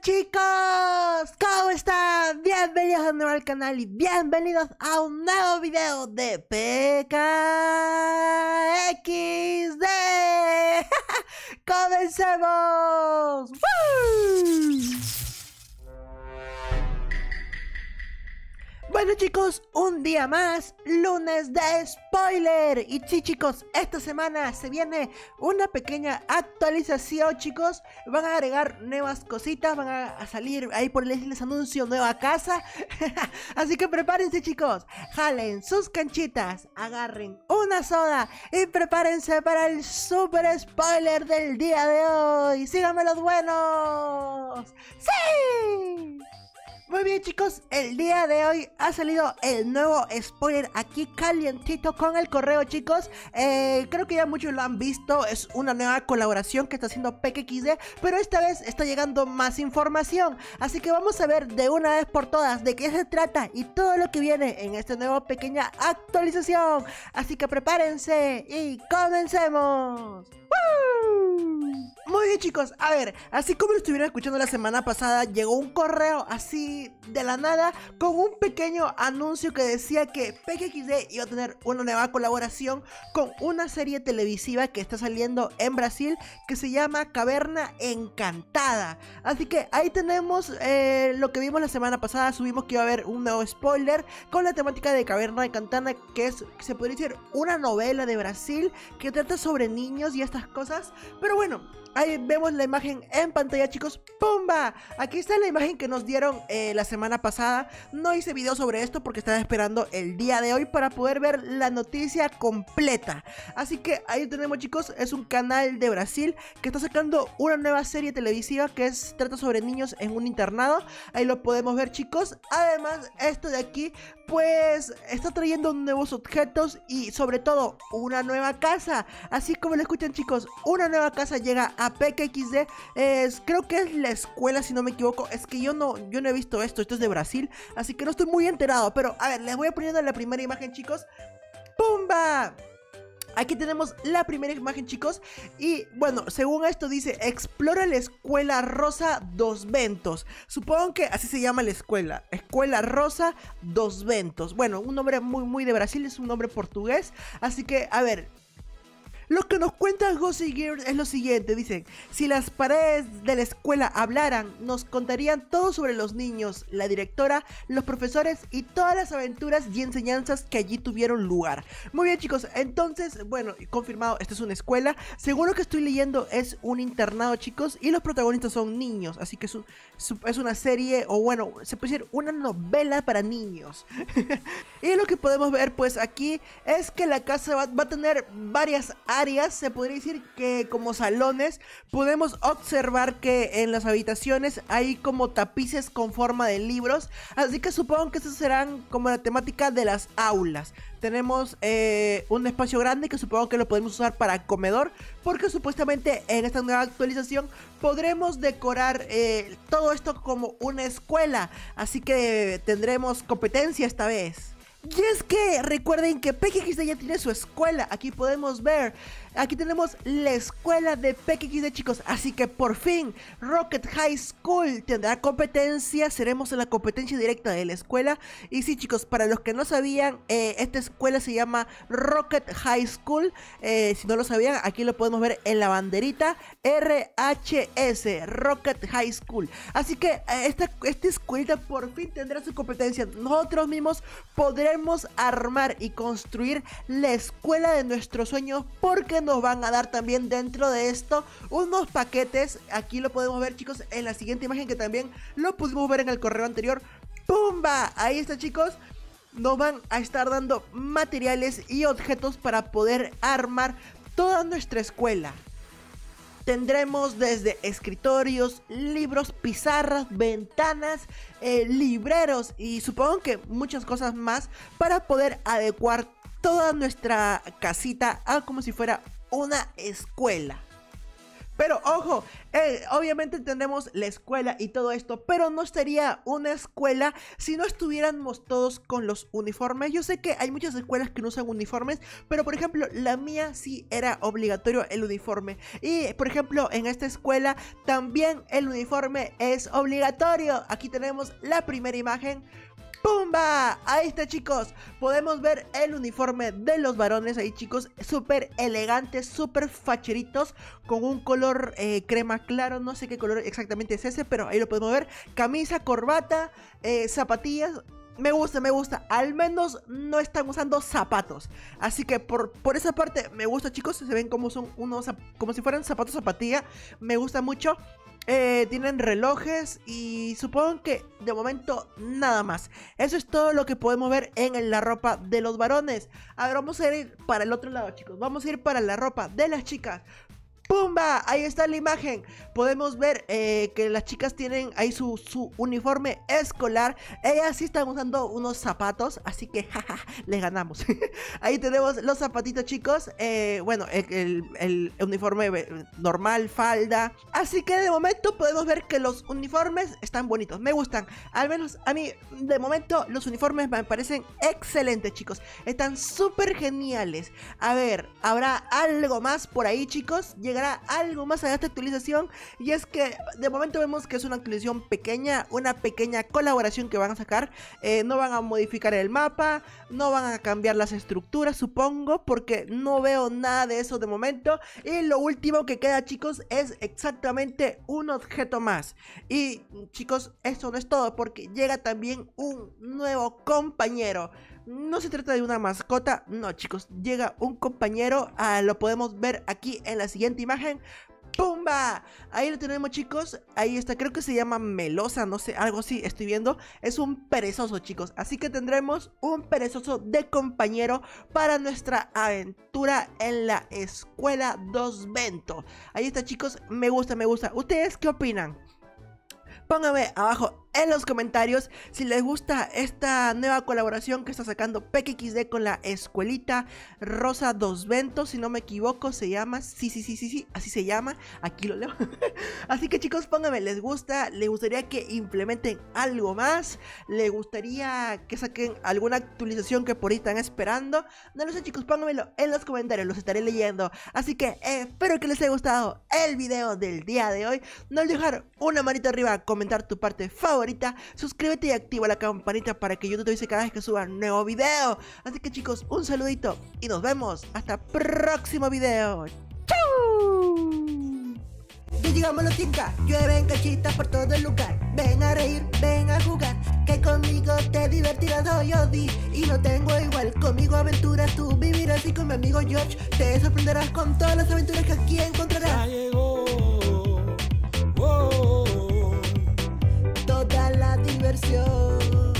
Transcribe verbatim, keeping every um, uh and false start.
chicos, ¿cómo están? Bienvenidos de nuevo al canal y bienvenidos a un nuevo video de P K X D. ¡Comencemos! ¡Woo! Bueno chicos, un día más, lunes de spoiler. Y sí chicos, esta semana se viene una pequeña actualización chicos. Van a agregar nuevas cositas, van a salir ahí por les, les anuncio nueva casa. Así que prepárense chicos, jalen sus canchitas, agarren una soda y prepárense para el super spoiler del día de hoy. Síganme los buenos. ¡Sí! Muy bien chicos, el día de hoy ha salido el nuevo spoiler aquí calientito con el correo chicos. eh, Creo que ya muchos lo han visto, es una nueva colaboración que está haciendo P K X D, pero esta vez está llegando más información. Así que vamos a ver de una vez por todas de qué se trata y todo lo que viene en esta nueva pequeña actualización. Así que prepárense y comencemos. ¡Woo! Muy bien chicos, a ver, así como lo estuvieron escuchando la semana pasada, llegó un correo así de la nada con un pequeño anuncio que decía que P K X D iba a tener una nueva colaboración con una serie televisiva que está saliendo en Brasil que se llama Caverna Encantada. Así que ahí tenemos eh, lo que vimos la semana pasada. Subimos que iba a haber un nuevo spoiler con la temática de Caverna Encantada, que es, se podría decir, una novela de Brasil que trata sobre niños y estas cosas. Pero bueno, ahí vemos la imagen en pantalla chicos. ¡Pumba! Aquí está la imagen que nos dieron eh, la semana pasada. No hice video sobre esto porque estaba esperando el día de hoy para poder ver la noticia completa. Así que ahí tenemos chicos, es un canal de Brasil que está sacando una nueva serie televisiva que es, trata sobre niños en un internado. Ahí lo podemos ver chicos. Además esto de aquí pues está trayendo nuevos objetos y sobre todo una nueva casa. Así como lo escuchan chicos, una nueva casa llega a P K X D. Es, creo que es la escuela si no me equivoco. Es que yo no, yo no he visto esto, esto es de Brasil, así que no estoy muy enterado. Pero a ver, les voy a poniendo la primera imagen chicos. ¡Pumba! Aquí tenemos la primera imagen chicos. Y bueno, según esto dice: explora la escuela Rosa dos Ventos. Supongo que así se llama la escuela, Escuela Rosa dos Ventos. Bueno, un nombre muy muy de Brasil, es un nombre portugués. Así que a ver, lo que nos cuenta Gossip Girl es lo siguiente. Dicen: si las paredes de la escuela hablaran, nos contarían todo sobre los niños, la directora, los profesores y todas las aventuras y enseñanzas que allí tuvieron lugar. Muy bien chicos, entonces, bueno, confirmado, esta es una escuela. Según lo que estoy leyendo es un internado chicos, y los protagonistas son niños. Así que es, un, es una serie, o bueno, se puede decir una novela para niños. Y lo que podemos ver pues aquí es que la casa va, va a tener varias áreas. Se podría decir que como salones. Podemos observar que en las habitaciones hay como tapices con forma de libros. Así que supongo que estos serán como la temática de las aulas. Tenemos eh, un espacio grande que supongo que lo podemos usar para comedor, porque supuestamente en esta nueva actualización podremos decorar eh, todo esto como una escuela. Así que tendremos competencia esta vez. Y es que recuerden que P K X D ya tiene su escuela. Aquí podemos ver, aquí tenemos la escuela de P K X D chicos. Así que por fin Rocket High School tendrá competencia. Seremos en la competencia directa de la escuela. Y sí chicos, para los que no sabían, eh, esta escuela se llama Rocket High School. eh, Si no lo sabían, aquí lo podemos ver en la banderita, R H S, Rocket High School. Así que eh, esta, esta escuelita por fin tendrá su competencia. Nosotros mismos podremos armar y construir la escuela de nuestros sueños, porque nos van a dar también dentro de esto unos paquetes. Aquí lo podemos ver chicos en la siguiente imagen, que también lo pudimos ver en el correo anterior. ¡Pumba! Ahí está chicos. Nos van a estar dando materiales y objetos para poder armar toda nuestra escuela. Tendremos desde escritorios, libros, pizarras, ventanas, eh, libreros y supongo que muchas cosas más para poder adecuar toda nuestra casita a como si fuera una escuela. Pero ojo, eh, obviamente tendremos la escuela y todo esto, pero no sería una escuela si no estuviéramos todos con los uniformes. Yo sé que hay muchas escuelas que no usan uniformes, pero por ejemplo la mía sí era obligatorio el uniforme. Y por ejemplo en esta escuela también el uniforme es obligatorio. Aquí tenemos la primera imagen. ¡Pumba! Ahí está, chicos. Podemos ver el uniforme de los varones ahí, chicos. Súper elegantes, súper facheritos, con un color eh, crema claro. No sé qué color exactamente es ese, pero ahí lo podemos ver. Camisa, corbata, eh, zapatillas. Me gusta, me gusta. Al menos no están usando zapatos. Así que por, por esa parte me gusta, chicos. Se ven como son unos, como si fueran zapatos zapatilla. Me gusta mucho. Eh, tienen relojes y supongo que de momento nada más. Eso es todo lo que podemos ver en la ropa de los varones. Ahora vamos a ir para el otro lado, chicos. Vamos a ir para la ropa de las chicas. ¡Pumba! Ahí está la imagen. Podemos ver eh, que las chicas tienen ahí su, su uniforme escolar. Ellas sí están usando unos zapatos, así que jaja, les ganamos. Ahí tenemos los zapatitos, chicos. Eh, bueno, el, el, el uniforme normal, falda. Así que de momento podemos ver que los uniformes están bonitos. Me gustan. Al menos a mí, de momento, los uniformes me parecen excelentes, chicos. Están súper geniales. A ver, ¿habrá algo más por ahí, chicos? Llega algo más a esta actualización, y es que de momento vemos que es una actualización pequeña, una pequeña colaboración que van a sacar. Eh, no van a modificar el mapa, no van a cambiar las estructuras, supongo, porque no veo nada de eso de momento. Y lo último que queda, chicos, es exactamente un objeto más. Y chicos, eso no es todo, porque llega también un nuevo compañero. No se trata de una mascota, no, chicos, llega un compañero, ah, lo podemos ver aquí en la siguiente imagen. ¡Pumba! Ahí lo tenemos, chicos. Ahí está, creo que se llama Melosa, no sé, algo así estoy viendo. Es un perezoso, chicos. Así que tendremos un perezoso de compañero para nuestra aventura en la escuela dos Vento. Ahí está, chicos, me gusta, me gusta. ¿Ustedes qué opinan? Pónganme abajo en los comentarios si les gusta esta nueva colaboración que está sacando P K X D con la escuelita Rosa dos Vento, si no me equivoco se llama, sí, sí, sí, sí, sí, así se llama, aquí lo leo. Así que chicos, pónganme, ¿les gusta? ¿Les gustaría que implementen algo más? ¿Les gustaría que saquen alguna actualización que por ahí están esperando? No lo sé, chicos, pónganmelo en los comentarios, los estaré leyendo. Así que eh, espero que les haya gustado el video del día de hoy. No olvides dejar una manita arriba, comentar tu parte favorita, suscríbete y activa la campanita para que YouTube te avise cada vez que suba un nuevo video. Así que chicos, un saludito y nos vemos hasta el próximo video. ¡Chau! Ya llegamos los tinca, llueven cachitas por todo el lugar. Ven a reír, ven a jugar, que conmigo te divertirás, soy Odi y no tengo igual. Conmigo aventuras tú vivirás y con mi amigo George te sorprenderás con todas las aventuras que aquí encontrarás. Ya llegó, oh, oh, oh. Toda la diversión.